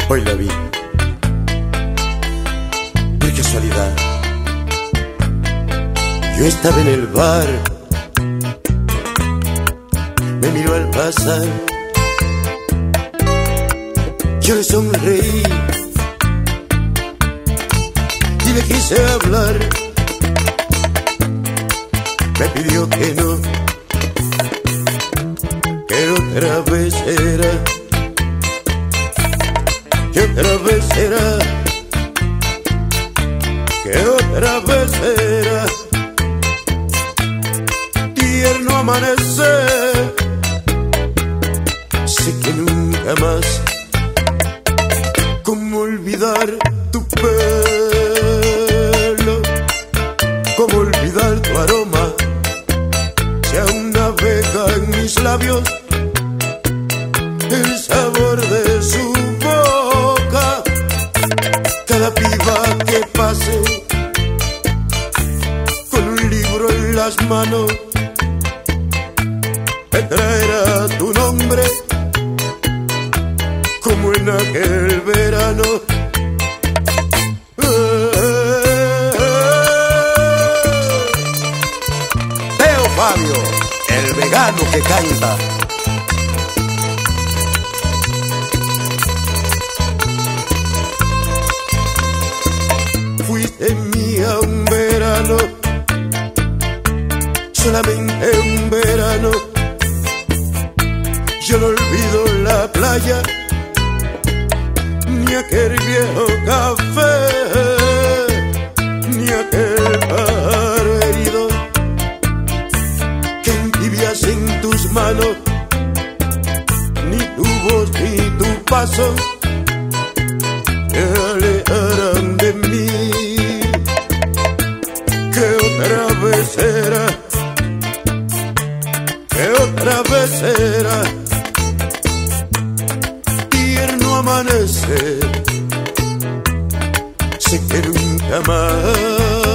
Hoy la vi, de casualidad. Yo estaba en el bar, me miró al pasar. Yo le sonreí y le quise hablar. Me pidió que no, que otra vez era, que otra vez era, que otra vez era. Tierno amanecer, sé que nunca más. ¿Cómo olvidar tu pelo? ¿Cómo olvidar tu aroma? Si aún navega en mis labios el sabor de su boca. Cada piba que pase con un libro en las manos me traerá tu nombre, como en aquel verano. Teo Fabio, el vegano que canta. Fuiste mía un verano, solamente un verano. Yo no olvido la playa, ni aquel viejo café, ni aquel pájaro herido que entibias en tus manos, ni tu voz ni tu paso te alejarán de mí. Que otra vez era, que otra vez era. Amanecer, sé que nunca más.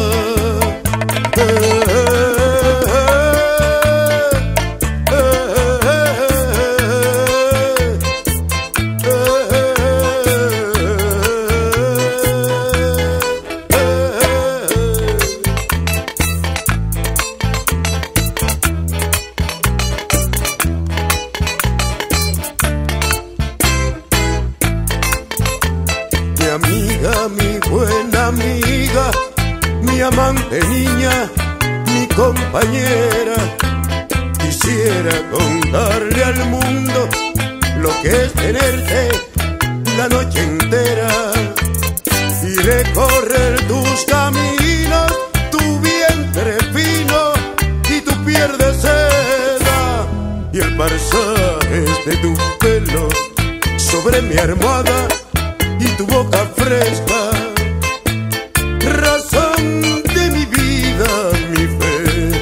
Mi amiga, mi buena amiga, mi amante niña, mi compañera, quisiera contarle al mundo lo que es tenerte la noche entera y recorrer tus caminos, tu vientre fino y tu piel de seda y el pasaje de tu pelo sobre mi almohada y tu boca fresca, razón de mi vida, mi fe,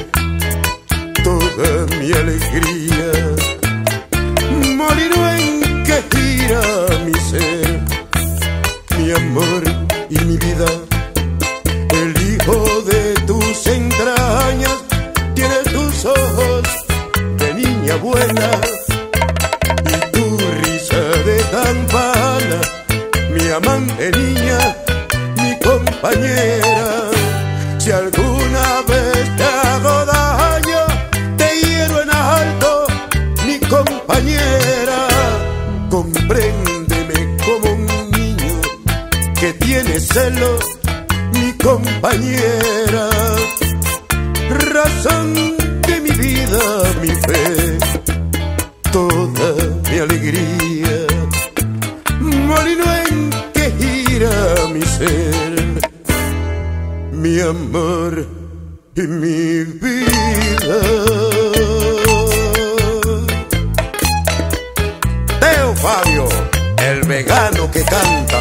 toda mi alegría, molino en que gira mi ser, mi amor y mi vida, el hijo de tus entrañas, tiene tus ojos de niña buena y tu risa de campana. Mi amante niña, mi compañera, si alguna vez te hago daño, te hiero en alto, mi compañera, compréndeme como un niño que tiene celos, mi compañera, razón de mi vida, mi fe, toda mi alegría, molino en que gira mi ser, mi amor y mi vida. Teo Fabio, el vegano que canta.